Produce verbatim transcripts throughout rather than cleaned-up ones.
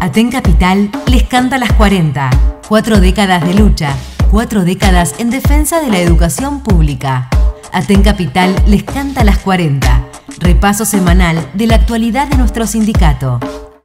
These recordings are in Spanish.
Aten Capital les canta las cuarenta. Cuatro décadas de lucha, cuatro décadas en defensa de la educación pública. Aten Capital les canta las cuarenta. Repaso semanal de la actualidad de nuestro sindicato.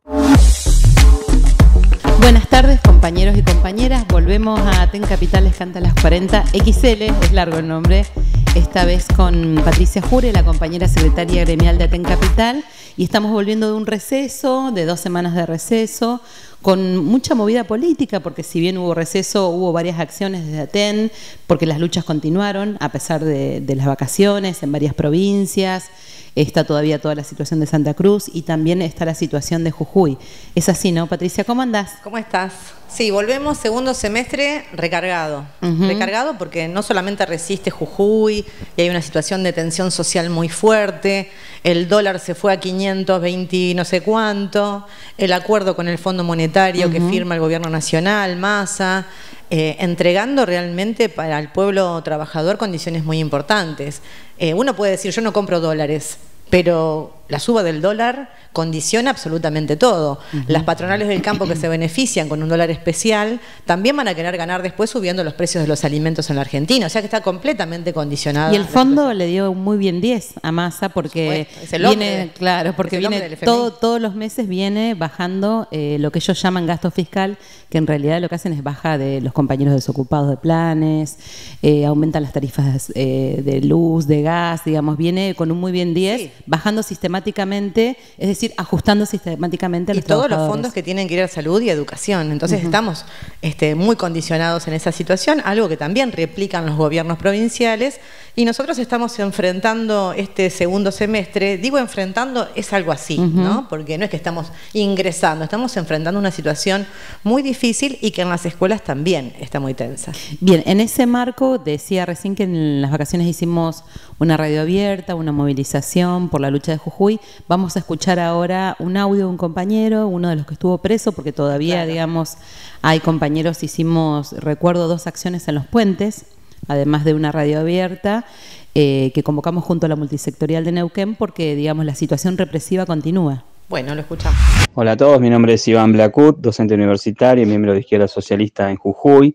Buenas tardes, compañeros y compañeras. Volvemos a Aten Capital les canta las cuarenta. X L, es largo el nombre. Esta vez con Patricia Jure, la compañera secretaria gremial de Aten Capital. Y estamos volviendo de un receso, de dos semanas de receso, con mucha movida política, porque si bien hubo receso, hubo varias acciones desde Aten, porque las luchas continuaron a pesar de, de las vacaciones en varias provincias. Está todavía toda la situación de Santa Cruz y también está la situación de Jujuy. Es así, ¿no, Patricia? ¿Cómo andás? ¿Cómo estás? Sí, volvemos segundo semestre recargado. Uh-huh. Recargado porque no solamente resiste Jujuy y hay una situación de tensión social muy fuerte, el dólar se fue a quinientos veinte no sé cuánto, el acuerdo con el Fondo Monetario uh-huh. que firma el gobierno nacional, Massa, eh, entregando realmente para el pueblo trabajador condiciones muy importantes. Eh, uno puede decir, yo no compro dólares, pero la suba del dólar condiciona absolutamente todo. Uh-huh. Las patronales del campo que se benefician con un dólar especial también van a querer ganar después subiendo los precios de los alimentos en la Argentina. O sea que está completamente condicionado. Y el fondo le dio muy bien diez a Massa porque es el viene, hombre, claro, porque viene todo, todos los meses viene bajando eh, lo que ellos llaman gasto fiscal, que en realidad lo que hacen es baja de los compañeros desocupados de planes, eh, aumentan las tarifas eh, de luz, de gas, digamos, viene con un muy bien diez, sí. bajando sistemáticamente, es decir, ajustando sistemáticamente a los y todos trabajadores. Los fondos que tienen que ir a salud y educación. Entonces uh-huh. estamos este, muy condicionados en esa situación, algo que también replican los gobiernos provinciales, y nosotros estamos enfrentando este segundo semestre. Digo enfrentando, es algo así, uh-huh. ¿no? Porque no es que estamos ingresando, estamos enfrentando una situación muy difícil y que en las escuelas también está muy tensa. Bien, en ese marco, decía recién que en las vacaciones hicimos una radio abierta, una movilización por la lucha de Jujuy. Vamos a escuchar ahora un audio de un compañero, uno de los que estuvo preso, porque todavía, claro. digamos, hay compañeros, hicimos, recuerdo, dos acciones en los puentes, además de una radio abierta, eh, que convocamos junto a la multisectorial de Neuquén, porque, digamos, la situación represiva continúa. Bueno, lo escuchamos. Hola a todos, mi nombre es Iván Blacut, docente universitario y miembro de Izquierda Socialista en Jujuy.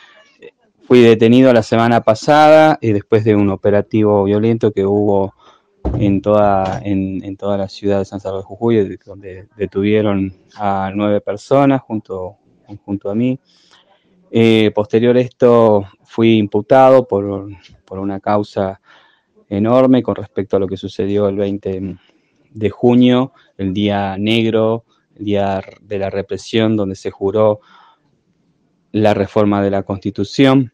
Fui detenido la semana pasada y después de un operativo violento que hubo en toda, en, en toda la ciudad de San Salvador de Jujuy, donde detuvieron a nueve personas junto, junto a mí. Eh, posterior a esto fui imputado por, por una causa enorme con respecto a lo que sucedió el veinte de junio, el día negro, el día de la represión, donde se juró la reforma de la Constitución.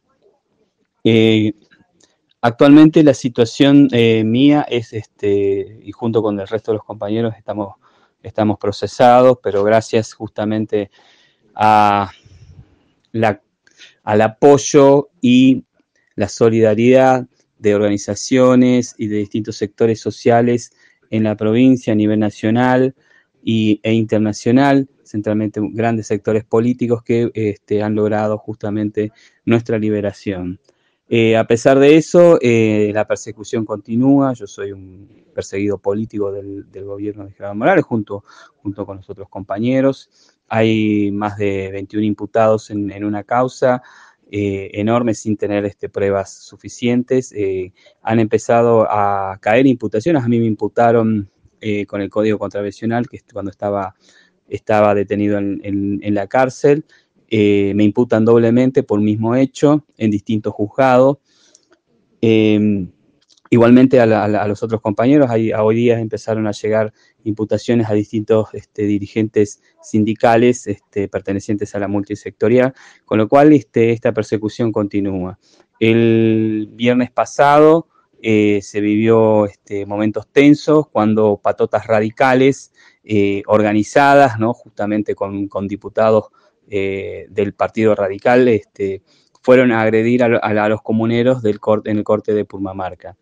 Eh, actualmente la situación eh, mía es, este, y junto con el resto de los compañeros estamos, estamos procesados, pero gracias justamente a la, al apoyo y la solidaridad de organizaciones y de distintos sectores sociales en la provincia a nivel nacional y, e internacional, centralmente grandes sectores políticos que este, han logrado justamente nuestra liberación. Eh, a pesar de eso, eh, la persecución continúa. Yo soy un perseguido político del, del gobierno de Gerardo Morales junto, junto con los otros compañeros. Hay más de veintiún imputados en, en una causa eh, enorme sin tener este, pruebas suficientes. Eh, han empezado a caer imputaciones. A mí me imputaron eh, con el Código Contravencional, que cuando estaba, estaba detenido en, en, en la cárcel. Eh, me imputan doblemente por mismo hecho en distintos juzgados. Eh, igualmente a, la, a los otros compañeros, hay, a hoy día empezaron a llegar imputaciones a distintos este, dirigentes sindicales este, pertenecientes a la multisectorial, con lo cual este, esta persecución continúa. El viernes pasado eh, se vivió este, momentos tensos cuando patotas radicales eh, organizadas, ¿no? justamente con, con diputados Eh, del Partido Radical, este, fueron a agredir a, a, a los comuneros del corte, en el corte de Purmamarca.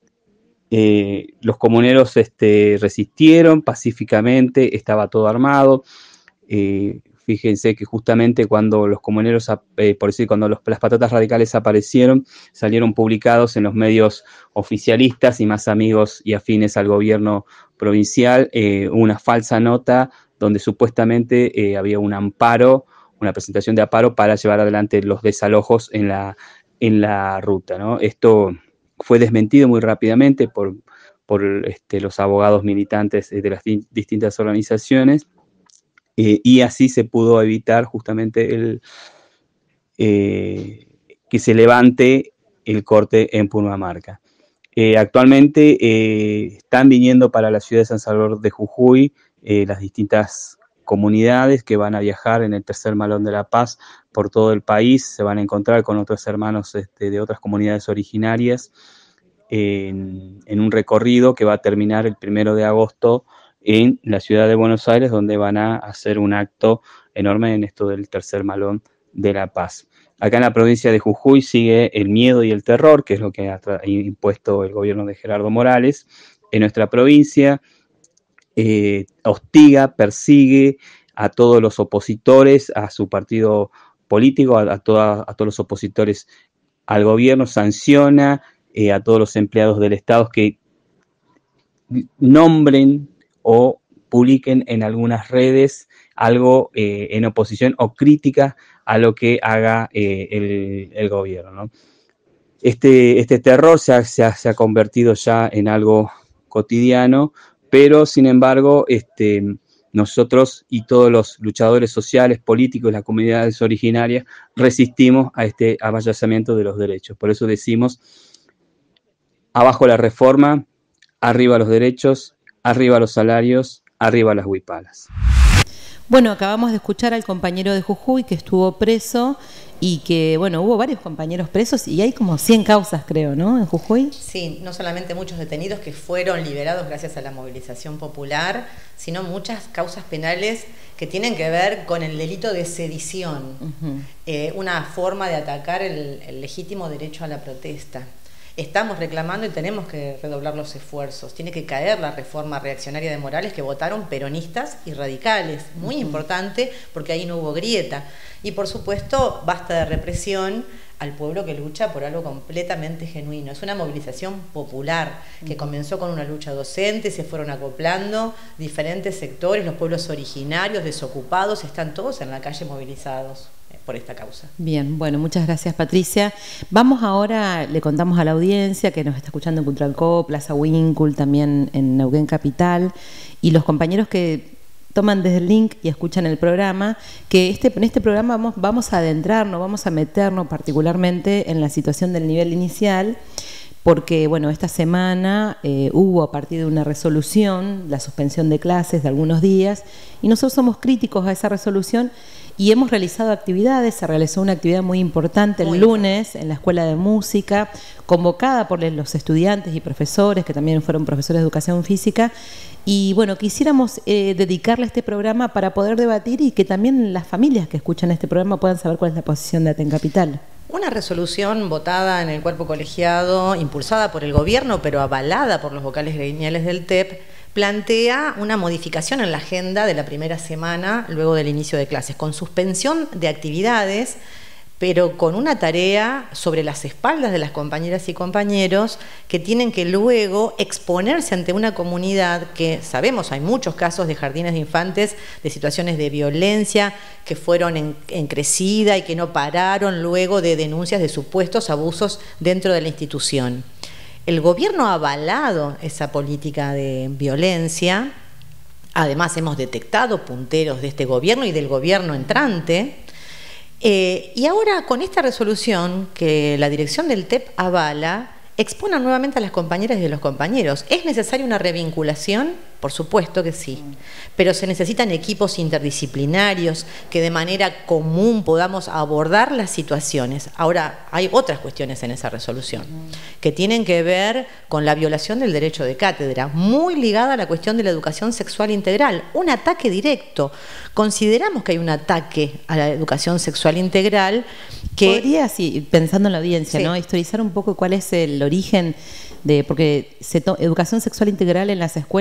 Eh, los comuneros este, resistieron pacíficamente, estaba todo armado, eh, fíjense que justamente cuando los comuneros, eh, por decir, cuando los, las patatas radicales aparecieron, salieron publicados en los medios oficialistas y más amigos y afines al gobierno provincial, eh, una falsa nota donde supuestamente eh, había un amparo, una presentación de amparo para llevar adelante los desalojos en la, en la ruta, ¿no? Esto fue desmentido muy rápidamente por, por este, los abogados militantes de las di- distintas organizaciones. Eh, y así se pudo evitar justamente el, eh, que se levante el corte en Purmamarca. Eh, actualmente eh, están viniendo para la ciudad de San Salvador de Jujuy eh, las distintas comunidades que van a viajar en el tercer Malón de la Paz por todo el país, se van a encontrar con otros hermanos este, de otras comunidades originarias en, en un recorrido que va a terminar el primero de agosto en la ciudad de Buenos Aires, donde van a hacer un acto enorme en esto del tercer Malón de la Paz. Acá en la provincia de Jujuy sigue el miedo y el terror, que es lo que ha impuesto el gobierno de Gerardo Morales en nuestra provincia. Eh, hostiga, persigue a todos los opositores, a su partido político, a, a, toda, a todos los opositores al gobierno, sanciona eh, a todos los empleados del Estado que nombren o publiquen en algunas redes algo eh, en oposición o crítica a lo que haga eh, el, el gobierno, ¿no? Este, este terror se ha, se, ha, se ha convertido ya en algo cotidiano, pero sin embargo este, nosotros y todos los luchadores sociales, políticos, las comunidades originarias resistimos a este avasallamiento de los derechos. Por eso decimos, abajo la reforma, arriba los derechos, arriba los salarios, arriba las huipalas. Bueno, acabamos de escuchar al compañero de Jujuy que estuvo preso y que, bueno, hubo varios compañeros presos y hay como cien causas, creo, ¿no?, en Jujuy. Sí, no solamente muchos detenidos que fueron liberados gracias a la movilización popular, sino muchas causas penales que tienen que ver con el delito de sedición, uh-huh. eh, una forma de atacar el, el legítimo derecho a la protesta. Estamos reclamando y tenemos que redoblar los esfuerzos. Tiene que caer la reforma reaccionaria de Morales que votaron peronistas y radicales. Muy uh-huh. importante, porque ahí no hubo grieta. Y por supuesto, basta de represión al pueblo que lucha por algo completamente genuino. Es una movilización popular que uh-huh. comenzó con una lucha docente, se fueron acoplando diferentes sectores, los pueblos originarios, desocupados, están todos en la calle movilizados por esta causa. Bien, bueno, muchas gracias, Patricia. Vamos ahora, le contamos a la audiencia que nos está escuchando en Cutralcó, Plaza Winkle, también en Neuquén Capital, y los compañeros que toman desde el link y escuchan el programa, que este, en este programa vamos, vamos a adentrarnos, vamos a meternos particularmente en la situación del nivel inicial, porque, bueno, esta semana eh, hubo a partir de una resolución la suspensión de clases de algunos días, y nosotros somos críticos a esa resolución. Y hemos realizado actividades, se realizó una actividad muy importante el muy lunes en la Escuela de Música, convocada por los estudiantes y profesores, que también fueron profesores de Educación Física, y bueno, quisiéramos eh, dedicarle este programa para poder debatir y que también las familias que escuchan este programa puedan saber cuál es la posición de Aten Capital. Una resolución votada en el cuerpo colegiado, impulsada por el gobierno, pero avalada por los vocales gremiales del T E P, plantea una modificación en la agenda de la primera semana luego del inicio de clases, con suspensión de actividades, pero con una tarea sobre las espaldas de las compañeras y compañeros que tienen que luego exponerse ante una comunidad que sabemos hay muchos casos de jardines de infantes, de situaciones de violencia que fueron en, en crecida y que no pararon luego de denuncias de supuestos abusos dentro de la institución. El gobierno ha avalado esa política de violencia. Además, hemos detectado punteros de este gobierno y del gobierno entrante. Eh, y ahora, con esta resolución que la dirección del T E P avala, exponen nuevamente a las compañeras y a los compañeros. ¿Es necesaria una revinculación? Por supuesto que sí, pero se necesitan equipos interdisciplinarios que de manera común podamos abordar las situaciones. Ahora, hay otras cuestiones en esa resolución que tienen que ver con la violación del derecho de cátedra, muy ligada a la cuestión de la educación sexual integral, un ataque directo. Consideramos que hay un ataque a la educación sexual integral que... Podría, sí, pensando en la audiencia, sí, ¿no?, historizar un poco cuál es el origen de, porque se to, educación sexual integral en las escuelas no,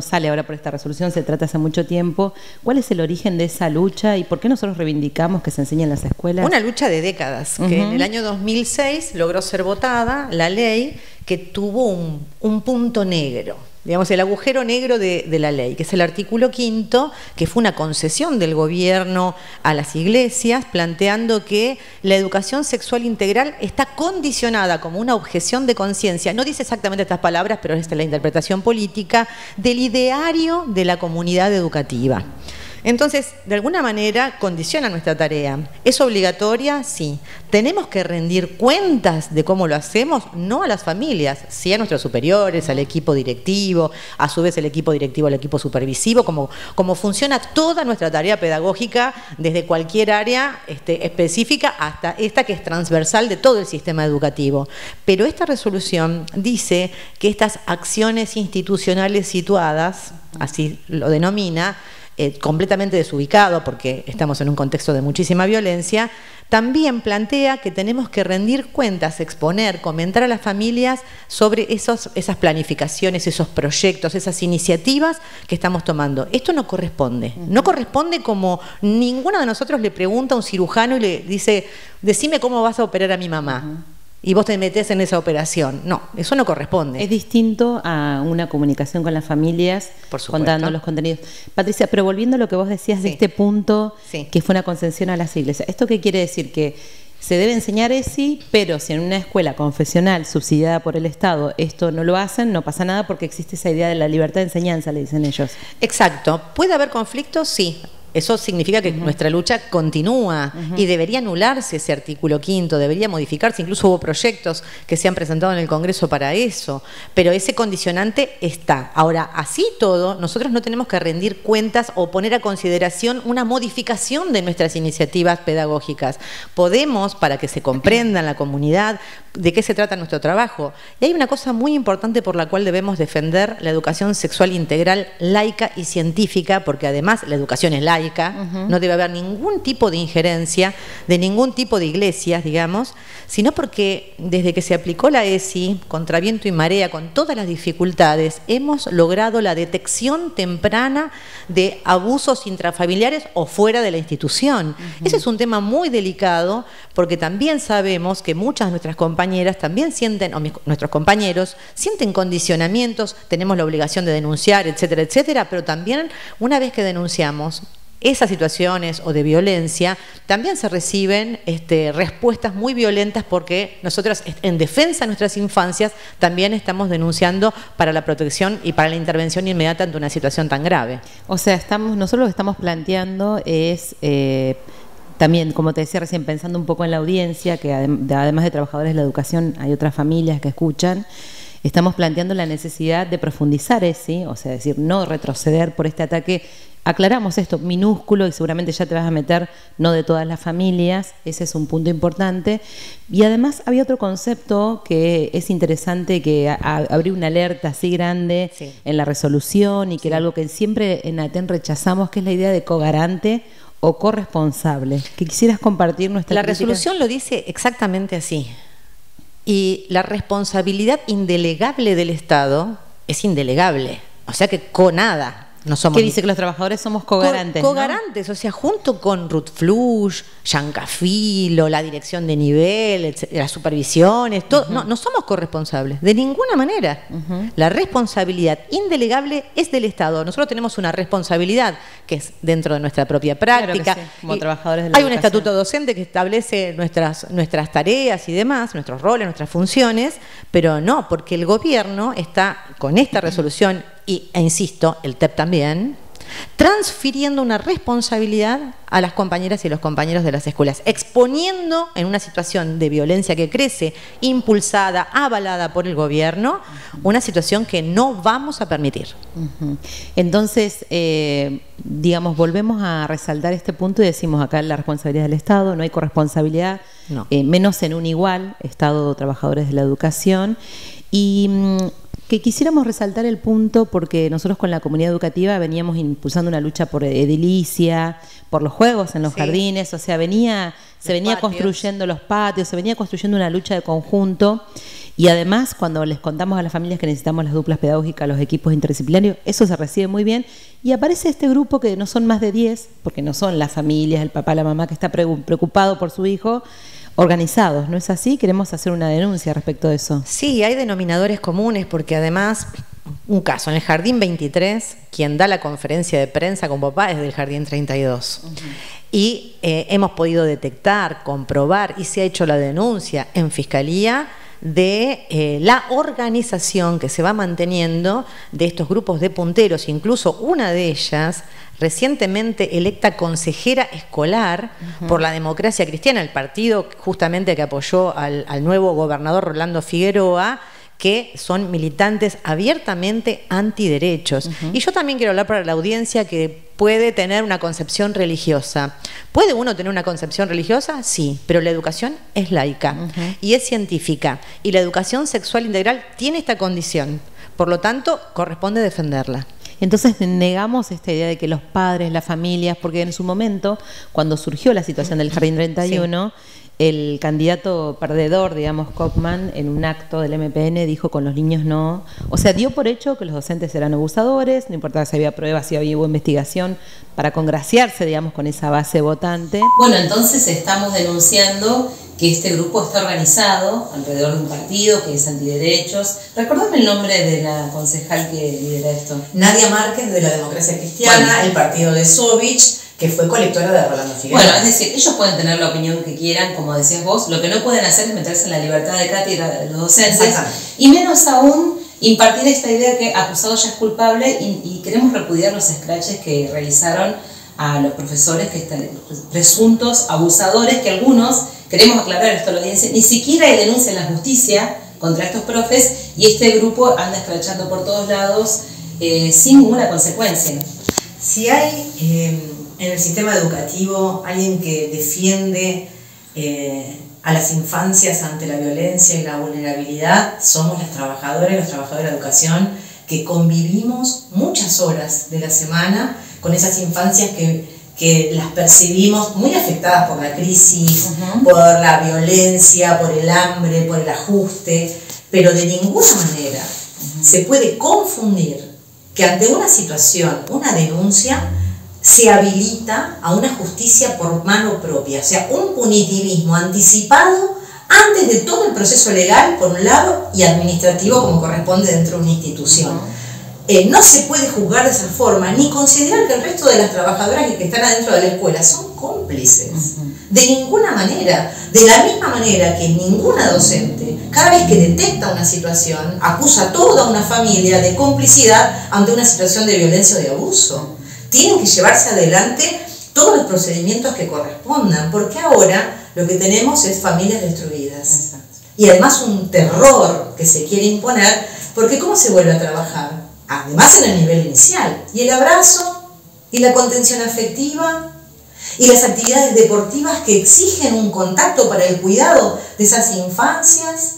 sale ahora por esta resolución, se trata hace mucho tiempo. ¿Cuál es el origen de esa lucha y por qué nosotros reivindicamos que se enseñe en las escuelas? Una lucha de décadas, uh-huh. que en el año dos mil seis logró ser votada la ley que tuvo un, un punto negro. Digamos, el agujero negro de, de la ley, que es el artículo quinto, que fue una concesión del gobierno a las iglesias, planteando que la educación sexual integral está condicionada como una objeción de conciencia, no dice exactamente estas palabras, pero esta es la interpretación política, del ideario de la comunidad educativa. Entonces, de alguna manera, condiciona nuestra tarea. ¿Es obligatoria? Sí. ¿Tenemos que rendir cuentas de cómo lo hacemos? No a las familias, sí a nuestros superiores, al equipo directivo, a su vez el equipo directivo al equipo supervisivo, como, como funciona toda nuestra tarea pedagógica desde cualquier área este, específica hasta esta que es transversal de todo el sistema educativo. Pero esta resolución dice que estas acciones institucionales situadas, así lo denomina, Eh, completamente desubicado porque estamos en un contexto de muchísima violencia, también plantea que tenemos que rendir cuentas, exponer, comentar a las familias sobre esos, esas planificaciones, esos proyectos, esas iniciativas que estamos tomando. Esto no corresponde, no corresponde como ninguno de nosotros le pregunta a un cirujano y le dice, decime cómo vas a operar a mi mamá. Uh-huh. Y vos te metés en esa operación. No, eso no corresponde. Es distinto a una comunicación con las familias, por supuesto, contando los contenidos. Patricia, pero volviendo a lo que vos decías, sí, de este punto, sí, que fue una concesión a las iglesias, ¿esto qué quiere decir? Que se debe enseñar E S I, pero si en una escuela confesional subsidiada por el Estado esto no lo hacen, no pasa nada porque existe esa idea de la libertad de enseñanza, le dicen ellos. Exacto. ¿Puede haber conflictos? Sí. Eso significa que uh-huh. nuestra lucha continúa uh-huh. y debería anularse ese artículo quinto, debería modificarse. Incluso hubo proyectos que se han presentado en el Congreso para eso, pero ese condicionante está. Ahora, así todo, nosotros no tenemos que rendir cuentas o poner a consideración una modificación de nuestras iniciativas pedagógicas. Podemos, para que se comprenda en la comunidad de qué se trata nuestro trabajo. Y hay una cosa muy importante por la cual debemos defender la educación sexual integral, laica y científica, porque además la educación es laica. Uh-huh. No debe haber ningún tipo de injerencia de ningún tipo de iglesias, digamos, sino porque desde que se aplicó la E S I, contra viento y marea, con todas las dificultades, hemos logrado la detección temprana de abusos intrafamiliares o fuera de la institución. Uh-huh. Ese es un tema muy delicado porque también sabemos que muchas de nuestras compañeras también sienten, o mis, nuestros compañeros, sienten condicionamientos, tenemos la obligación de denunciar, etcétera, etcétera, pero también una vez que denunciamos esas situaciones o de violencia, también se reciben este, respuestas muy violentas porque nosotros en defensa de nuestras infancias también estamos denunciando para la protección y para la intervención inmediata ante una situación tan grave. O sea, estamos, nosotros lo que estamos planteando es eh, también, como te decía recién, pensando un poco en la audiencia, que además de trabajadores de la educación hay otras familias que escuchan. Estamos planteando la necesidad de profundizar ese, o sea, decir, no retroceder por este ataque. Aclaramos esto, minúsculo, y seguramente ya te vas a meter, no de todas las familias, ese es un punto importante. Y además había otro concepto que es interesante, que abrió una alerta así grande sí. en la resolución y que sí. era algo que siempre en ATEN rechazamos, que es la idea de cogarante o corresponsable. ¿Que quisieras compartir nuestra La crítica? Resolución lo dice exactamente así. Y la responsabilidad indelegable del Estado es indelegable, o sea que con nada. No somos ¿Qué dice? Que los trabajadores somos cogarantes, Co cogarantes, ¿no? O sea, junto con Ruth Flush, Yancafilo, la dirección de nivel, las supervisiones, todo, uh-huh. no, no somos corresponsables, de ninguna manera. Uh-huh. La responsabilidad indelegable es del Estado. Nosotros tenemos una responsabilidad que es dentro de nuestra propia práctica. Claro que sí, como trabajadores de la Hay educación. Un estatuto docente que establece nuestras, nuestras tareas y demás, nuestros roles, nuestras funciones, pero no, porque el gobierno está con esta resolución y, e insisto, el T E P también, transfiriendo una responsabilidad a las compañeras y los compañeros de las escuelas, exponiendo en una situación de violencia que crece, impulsada, avalada por el gobierno, una situación que no vamos a permitir. Uh-huh. Entonces, eh, digamos, volvemos a resaltar este punto y decimos acá la responsabilidad del Estado, no hay corresponsabilidad, no. eh, menos en un igual, Estado, trabajadores de la educación, y mmm, que quisiéramos resaltar el punto porque nosotros con la comunidad educativa veníamos impulsando una lucha por edilicia, por los juegos en los sí. jardines, o sea, venía, se los venía patios. construyendo los patios, se venía construyendo una lucha de conjunto Y además, cuando les contamos a las familias que necesitamos las duplas pedagógicas, los equipos interdisciplinarios, eso se recibe muy bien. Y aparece este grupo que no son más de diez, porque no son las familias, el papá, la mamá que está preocupado por su hijo, organizados, ¿no es así? Queremos hacer una denuncia respecto de eso. Sí, hay denominadores comunes, porque además, un caso, en el Jardín veintitrés, quien da la conferencia de prensa con papá es del Jardín treinta y dos. Uh-huh. Y eh, hemos podido detectar, comprobar, y se ha hecho la denuncia en Fiscalía de eh, la organización que se va manteniendo de estos grupos de punteros. Incluso una de ellas, recientemente electa consejera escolar uh-huh. por la Democracia Cristiana, el partido justamente que apoyó al, al nuevo gobernador Rolando Figueroa, que son militantes abiertamente antiderechos. Uh-huh. Y yo también quiero hablar para la audiencia que puede tener una concepción religiosa. ¿Puede uno tener una concepción religiosa? Sí, pero la educación es laica uh-huh. y es científica. Y la educación sexual integral tiene esta condición. Por lo tanto, corresponde defenderla. Entonces negamos esta idea de que los padres, las familias, porque en su momento, cuando surgió la situación del Jardín treinta y uno, sí. el candidato perdedor, digamos, Kopman, en un acto del M P N dijo con los niños no. O sea, dio por hecho que los docentes eran abusadores, no importaba si había pruebas, si había investigación, para congraciarse, digamos, con esa base votante. Bueno, entonces estamos denunciando que este grupo está organizado alrededor de un partido que es antiderechos. Recordame el nombre de la concejal que lidera esto. Nadia Márquez, de la Democracia Cristiana, bueno. el partido de Sovich, que fue colectora de Rolando Figueroa. Bueno, es decir, ellos pueden tener la opinión que quieran, como decías vos, lo que no pueden hacer es meterse en la libertad de cátedra de los docentes, y menos aún impartir esta idea que acusado ya es culpable, y, y queremos repudiar los escraches que realizaron a los profesores, que están presuntos abusadores, que algunos, queremos aclarar esto a la audiencia, ni siquiera hay denuncia en la justicia contra estos profes, y este grupo anda escrachando por todos lados eh, sin ninguna consecuencia. Si hay eh, en el sistema educativo alguien que defiende eh, a las infancias ante la violencia y la vulnerabilidad, somos las trabajadoras y los trabajadores de educación, que convivimos muchas horas de la semana con esas infancias que, que las percibimos muy afectadas por la crisis, uh-huh. por la violencia, por el hambre, por el ajuste, pero de ninguna manera uh-huh. se puede confundir que ante una situación, una denuncia, se habilita a una justicia por mano propia, o sea, un punitivismo anticipado antes de todo el proceso legal, por un lado, y administrativo, como corresponde dentro de una institución. Uh-huh. Eh, no se puede juzgar de esa forma, ni considerar que el resto de las trabajadoras que están adentro de la escuela son cómplices. Uh-huh. De ninguna manera. De la misma manera que ninguna docente, cada vez que detecta una situación, acusa a toda una familia de complicidad ante una situación de violencia o de abuso. Tienen que llevarse adelante todos los procedimientos que correspondan, porque ahora lo que tenemos es familias destruidas. Exacto. Y además un terror que se quiere imponer, porque ¿cómo se vuelve a trabajar? Además en el nivel inicial, y el abrazo, y la contención afectiva, y las actividades deportivas que exigen un contacto para el cuidado de esas infancias.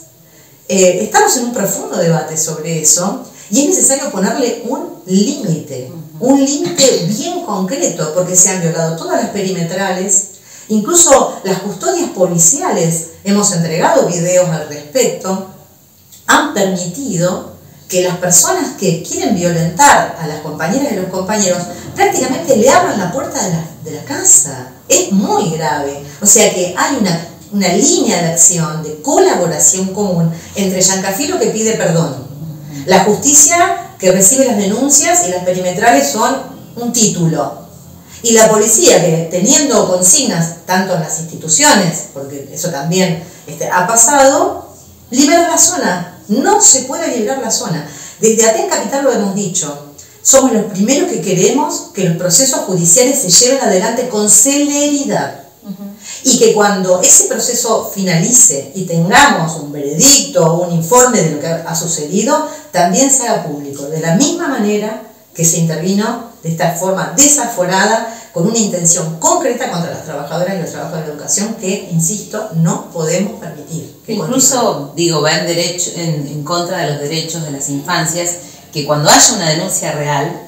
Eh, estamos en un profundo debate sobre eso, y es necesario ponerle un límite, un límite bien concreto, porque se han violado todas las perimetrales, incluso las custodias policiales, hemos entregado videos al respecto, han permitido que las personas que quieren violentar a las compañeras y los compañeros prácticamente le abran la puerta de la, de la casa. Es muy grave. O sea que hay una, una línea de acción, de colaboración común entre Giancafilo, que pide perdón, la justicia que recibe las denuncias, y las perimetrales son un título, y la policía que, teniendo consignas tanto en las instituciones, porque eso también este, ha pasado, libera la zona. No se puede liberar la zona. Desde Aten Capital lo hemos dicho, somos los primeros que queremos que los procesos judiciales se lleven adelante con celeridad. Uh-huh. Y que cuando ese proceso finalice y tengamos un veredicto o un informe de lo que ha sucedido, también se haga público, de la misma manera que se intervino de esta forma desaforada, con una intención concreta contra las trabajadoras y los trabajadores de educación, que, insisto, no podemos permitir. Que Incluso, continúe. digo, va en, derecho, en, en contra de los derechos de las infancias, que cuando haya una denuncia real,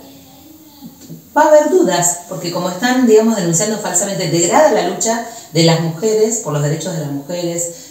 va a haber dudas, porque como están, digamos, denunciando falsamente, degrada la lucha de las mujeres, por los derechos de las mujeres,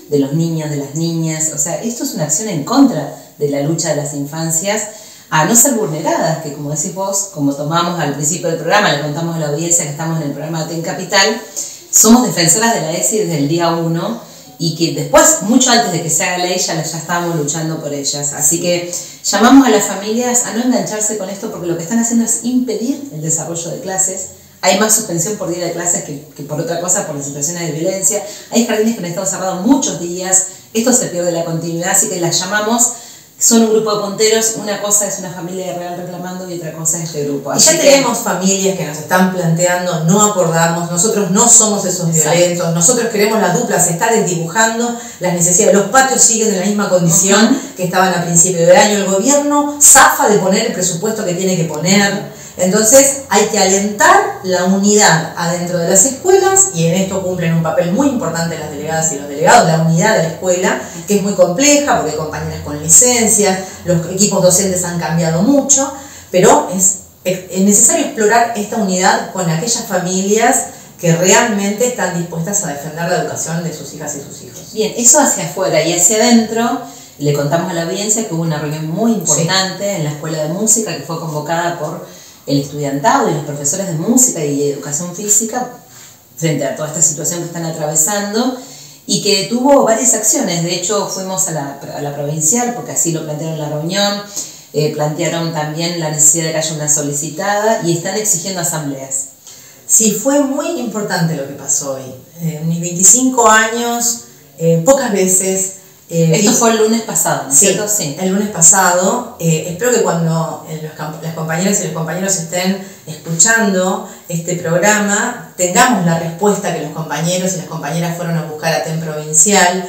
de los niños, de las niñas. O sea, esto es una acción en contra de la lucha de las infancias a no ser vulneradas, que como decís vos, como tomamos al principio del programa, le contamos a la audiencia que estamos en el programa de Aten Capital, somos defensoras de la E S I desde el día uno y que después, mucho antes de que se haga ley, ya, ya estábamos luchando por ellas. Así que llamamos a las familias a no engancharse con esto porque lo que están haciendo es impedir el desarrollo de clases. Hay más suspensión por día de clases que, que por otra cosa, por las situaciones de violencia. Hay jardines que han estado cerrados muchos días, esto se pierde la continuidad, así que las llamamos. Son un grupo de punteros, una cosa es una familia de Real reclamando y otra cosa es este grupo. Así y ya tenemos que... familias que nos están planteando no acordamos, nosotros no somos esos violentos, exacto, nosotros queremos las duplas, se está desdibujando las necesidades, los patios siguen en la misma condición uh-huh. que estaban a principio de año, el gobierno zafa de poner el presupuesto que tiene que poner. Entonces hay que alentar la unidad adentro de las escuelas y en esto cumplen un papel muy importante las delegadas y los delegados, la unidad de la escuela, que es muy compleja porque hay compañeras con licencias, los equipos docentes han cambiado mucho, pero es, es necesario explorar esta unidad con aquellas familias que realmente están dispuestas a defender la educación de sus hijas y sus hijos. Bien, eso hacia afuera y hacia adentro. Le contamos a la audiencia que hubo una reunión muy importante sí. en la Escuela de Música que fue convocada por el estudiantado y los profesores de música y educación física frente a toda esta situación que están atravesando y que tuvo varias acciones. De hecho, fuimos a la, a la provincial porque así lo plantearon en la reunión, eh, plantearon también la necesidad de que haya una solicitada y están exigiendo asambleas. Sí, fue muy importante lo que pasó hoy. En mis veinticinco años, eh, pocas veces... Eh, Esto fue el lunes pasado, ¿no es sí, cierto? Sí, el lunes pasado. Eh, espero que cuando eh, los, las compañeras y los compañeros estén escuchando este programa, tengamos la respuesta que los compañeros y las compañeras fueron a buscar a Aten Provincial.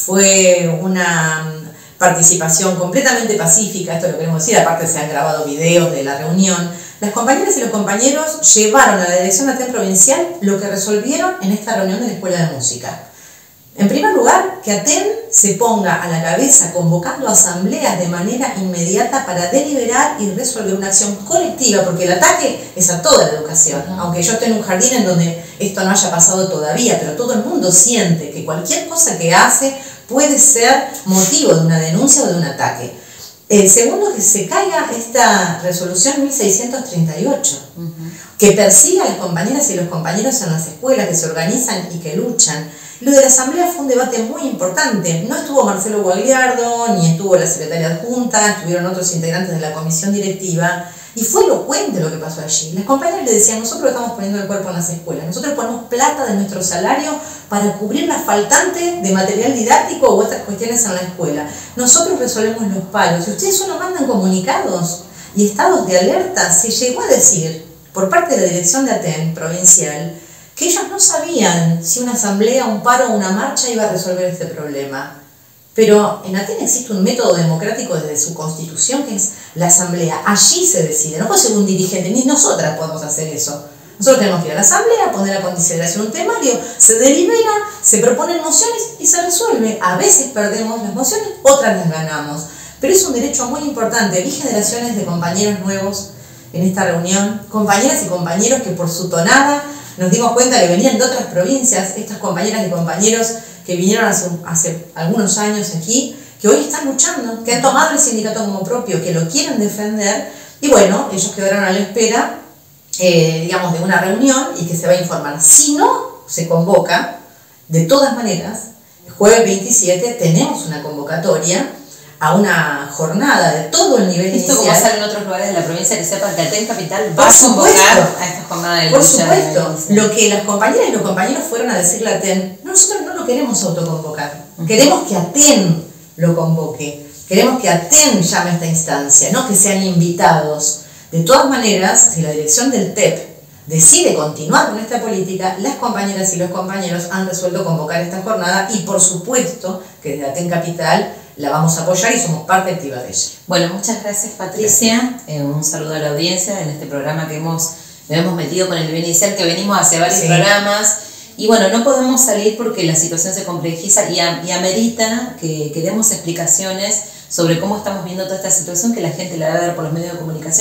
Fue una participación completamente pacífica, esto lo queremos decir, aparte se han grabado videos de la reunión. Las compañeras y los compañeros llevaron a la dirección de Aten Provincial lo que resolvieron en esta reunión de la Escuela de Música. En primer lugar, que Aten se ponga a la cabeza convocando asambleas de manera inmediata para deliberar y resolver una acción colectiva, porque el ataque es a toda la educación, uh-huh. aunque yo esté en un jardín en donde esto no haya pasado todavía, pero todo el mundo siente que cualquier cosa que hace puede ser motivo de una denuncia o de un ataque. El segundo, que se caiga esta resolución mil seiscientos treinta y ocho, uh-huh. que persiga a las compañeras y los compañeros en las escuelas, que se organizan y que luchan. Lo de la asamblea fue un debate muy importante. No estuvo Marcelo Guagliardo, ni estuvo la secretaria adjunta, estuvieron otros integrantes de la comisión directiva, y fue elocuente lo que pasó allí. Las compañeras le decían, nosotros estamos poniendo el cuerpo en las escuelas, nosotros ponemos plata de nuestro salario para cubrir la faltante de material didáctico o otras cuestiones en la escuela. Nosotros resolvemos los palos, y ustedes solo mandan comunicados y estados de alerta. Se llegó a decir, por parte de la dirección de Aten Provincial, que ellos no sabían si una asamblea, un paro o una marcha iba a resolver este problema. Pero en Aten existe un método democrático desde su constitución, que es la asamblea. Allí se decide, no puede ser un dirigente, ni nosotras podemos hacer eso. Nosotros tenemos que ir a la asamblea, poner a consideración un temario, se delibera, se proponen mociones y se resuelve. A veces perdemos las mociones, otras las ganamos. Pero es un derecho muy importante. Vi generaciones de compañeros nuevos en esta reunión, compañeras y compañeros que por su tonada nos dimos cuenta que venían de otras provincias, estas compañeras y compañeros que vinieron hace, hace algunos años aquí, que hoy están luchando, que han tomado el sindicato como propio, que lo quieren defender, y bueno, ellos quedaron a la espera, eh, digamos, de una reunión y que se va a informar. Si no se convoca, de todas maneras, el jueves veintisiete tenemos una convocatoria a una jornada de todo el nivel Esto inicial. Como pasa en otros lugares de la provincia, que sepan que Aten Capital va a convocar a esta jornada de lucha. Por supuesto, lo que las compañeras y los compañeros fueron a decirle a Aten, nosotros no lo queremos autoconvocar, uh-huh. queremos que Aten lo convoque, queremos que Aten llame a esta instancia, no que sean invitados. De todas maneras, si la dirección del T E P decide continuar con esta política, las compañeras y los compañeros han resuelto convocar esta jornada y por supuesto que desde Aten Capital la vamos a apoyar y somos parte activa de ella. Bueno, muchas gracias Patricia, gracias. Eh, un saludo a la audiencia en este programa que hemos, nos hemos metido con el nivel inicial, que venimos hace varios sí. programas, y bueno, no podemos salir porque la situación se complejiza y, a, y amerita que, que demos explicaciones sobre cómo estamos viendo toda esta situación, que la gente la va a ver por los medios de comunicación,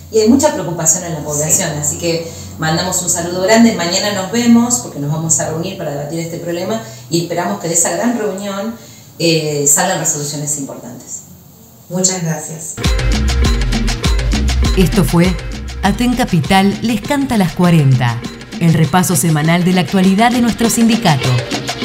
y hay mucha preocupación en la población, sí. Así que mandamos un saludo grande, mañana nos vemos porque nos vamos a reunir para debatir este problema y esperamos que de esa gran reunión eh, salgan resoluciones importantes. Muchas gracias. Esto fue Aten Capital les canta las cuarenta, el repaso semanal de la actualidad de nuestro sindicato.